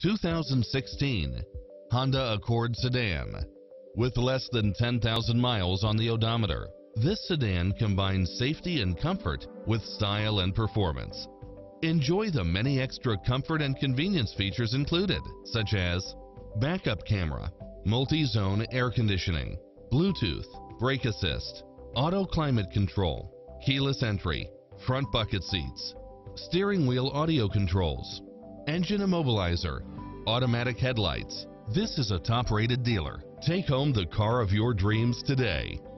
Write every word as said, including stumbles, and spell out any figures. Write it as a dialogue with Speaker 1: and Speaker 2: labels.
Speaker 1: two thousand sixteen Honda Accord Sedan. With less than ten thousand miles on the odometer, this sedan combines safety and comfort with style and performance. Enjoy the many extra comfort and convenience features included, such as backup camera, multi-zone air conditioning, Bluetooth, brake assist, auto climate control, keyless entry, front bucket seats, steering wheel audio controls, engine immobilizer, automatic headlights. This is a top-rated dealer. Take home the car of your dreams today.